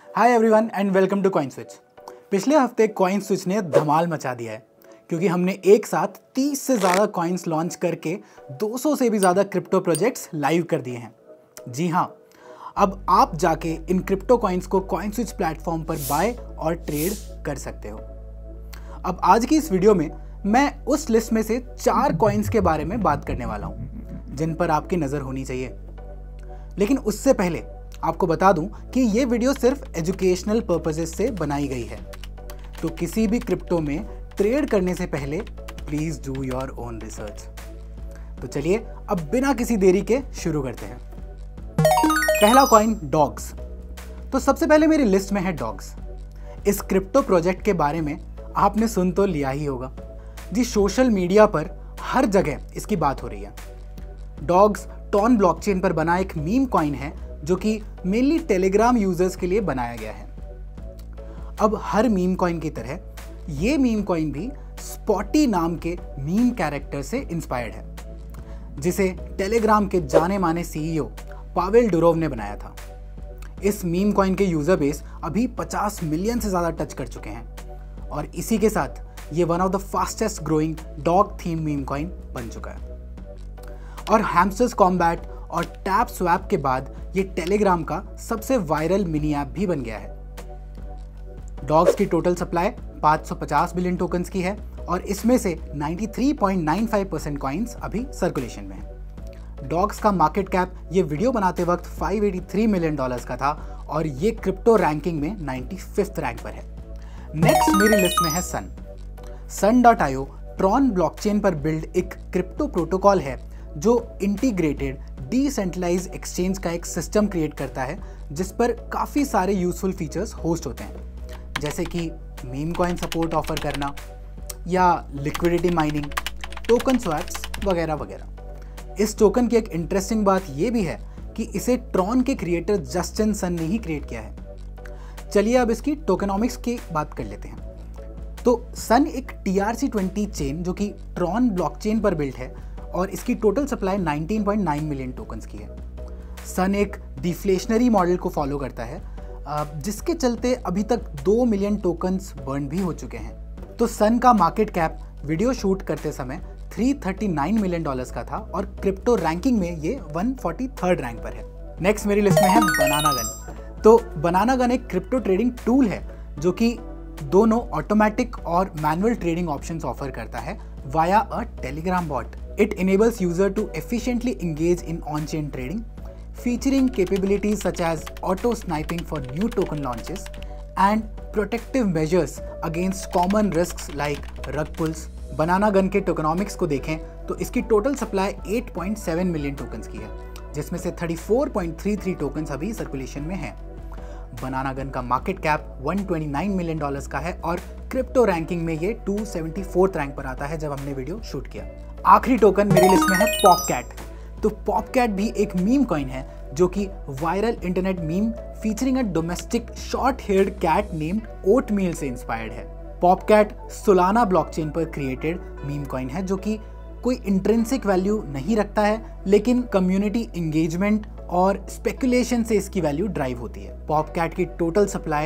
Hi everyone and welcome to CoinSwitch. पिछले हफ्ते coin switch ने धमाल मचा दिया है क्योंकि हमने एक साथ 30 से ज़्यादा कॉइन्स लॉन्च करके 200 से भी ज़्यादा क्रिप्टो प्रोजेक्ट्स लाइव कर दिए हैं। जी हाँ, अब आप जाके इन क्रिप्टो कॉइन्स को कॉइन स्विच प्लेटफॉर्म पर बाय और ट्रेड कर सकते हो। अब आज की इस वीडियो में मैं उस लिस्ट में से 4 कॉइन्स के बारे में बात करने वाला हूँ जिन पर आपकी नज़र होनी चाहिए। लेकिन उससे पहले आपको बता दूं कि ये वीडियो सिर्फ एजुकेशनल पर्पसेस से बनाई गई है, तो किसी भी क्रिप्टो में ट्रेड करने से पहले please do your own research. तो चलिए अब बिना किसी देरी के शुरू करते हैं। पहला कॉइन डॉग्स। तो सबसे पहले मेरी लिस्ट में है डॉग्स। इस क्रिप्टो प्रोजेक्ट के बारे में आपने सुन तो लिया ही होगा जी, सोशल मीडिया पर हर जगह इसकी बात हो रही है। डॉग्स टॉन ब्लॉकचेन पर बना एक मीम कॉइन है जो कि मेनली टेलीग्राम यूजर्स के लिए बनाया गया है। अब हर मीम कॉइन की तरह ये मीम कॉइन भी स्पॉटी नाम के मीम कैरेक्टर से इंस्पायर्ड है, जिसे टेलीग्राम के जाने माने सीईओ पावेल डुरोव ने बनाया था। इस मीम कॉइन के यूजर बेस अभी 50 मिलियन से ज्यादा टच कर चुके हैं और इसी के साथ ये one of the fastest growing dog theme meme coin बन चुका है। और हैमस्टर्स कॉम्बैट और टैप स्वैप के बाद ये टेलीग्राम का सबसे वायरल मिनी ऐप भी बन गया है। डॉग्स की टोटल सप्लाई 550 बिलियन टोकन्स की है और इसमें से 93.95% कॉइन्स अभी सर्कुलेशन में है। डॉग्स का मार्केट कैप ये वीडियो बनाते वक्त $583 मिलियन का था और ये क्रिप्टो रैंकिंग में 95th रैंक पर है। नेक्स्ट मेरी लिस्ट में है सन। Sun.io ट्रॉन ब्लॉकचेन पर बिल्ड एक क्रिप्टो प्रोटोकॉल है जो इंटीग्रेटेड डिसेंट्रलाइज्ड एक्सचेंज का एक सिस्टम क्रिएट करता है जिस पर काफ़ी सारे यूजफुल फीचर्स होस्ट होते हैं, जैसे कि मीम कॉइन सपोर्ट ऑफर करना या लिक्विडिटी माइनिंग, टोकन स्वैप्स वगैरह वगैरह। इस टोकन की एक इंटरेस्टिंग बात यह भी है कि इसे ट्रॉन के क्रिएटर जस्टिन सन ने ही क्रिएट किया है। चलिए अब इसकी टोकेनॉमिक्स की बात कर लेते हैं। तो सन एक TRC20 चेन जो कि ट्रॉन ब्लॉकचेन पर बिल्ट है और इसकी टोटल सप्लाई 19.9 मिलियन टोकन्स की है। सन एक डिफ्लेशनरी मॉडल को फॉलो करता है जिसके चलते अभी तक 2 मिलियन टोकन्स बर्न भी हो चुके हैं। तो सन का मार्केट कैप वीडियो शूट करते समय $339 मिलियन का था और क्रिप्टो रैंकिंग में ये 143rd रैंक पर है। नेक्स्ट मेरी लिस्ट में है बनाना गन। तो बनाना गन एक क्रिप्टो ट्रेडिंग टूल है जो कि दोनों ऑटोमेटिक और मैनुअल ट्रेडिंग ऑप्शंस ऑफर करता है via a Telegram bot. It enables user to efficiently engage in on-chain trading, featuring capabilities such as auto-sniping for new token launches and protective measures against common risks like rug pulls. Banana Gun के tokenomics को देखें तो इसकी total supply 8.7 million tokens की है, जिसमें से 34.33 tokens अभी सर्कुलेशन में हैं। बनाना गन का मार्केट कैप $129 मिलियन का है और क्रिप्टो रैंकिंग में ये 274th रैंक पर आता है जब हमने वीडियो शूट किया। आखिरी टोकन मेरी लिस्ट में है पॉपकैट। तो पॉपकैट भी एक मीम कॉइन है जो कि viral internet meme featuring a domestic short haired cat named Oatmeal से इंस्पायर्ड है। पॉपकैट सोलाना ब्लॉकचेन पर क्रिएटेड मीम कॉइन है जो कि कोई इंट्रिंसिक वैल्यू नहीं रखता है, लेकिन कम्युनिटी एंगेजमेंट और स्पेकुलेशन से इसकी वैल्यू ड्राइव होती है। पॉपकैट की टोटल सप्लाई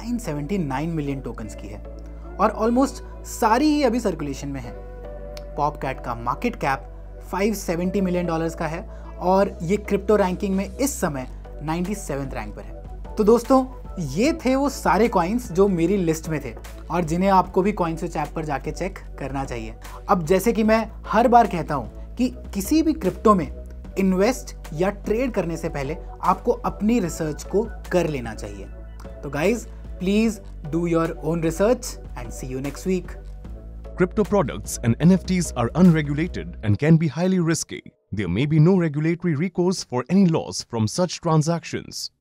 979 मिलियन टोकन्स की है और ऑलमोस्ट सारी ही अभी सर्कुलेशन में है। पॉपकैट का मार्केट कैप $570 मिलियन का है और ये क्रिप्टो रैंकिंग में इस समय 97th रैंक पर है। तो दोस्तों, ये थे वो सारे कॉइन्स जो मेरी लिस्ट में थे और जिन्हें आपको भी कॉइन स्विच ऐप पर जाके चेक करना चाहिए। अब जैसे कि मैं हर बार कहता हूँ कि किसी भी क्रिप्टो में इन्वेस्ट या ट्रेड करने से पहले आपको अपनी रिसर्च को कर लेना चाहिए। तो guys, please do your own research and see you next week. Crypto products and NFTs are unregulated and can be highly risky. There may be no regulatory recourse for any loss from such transactions.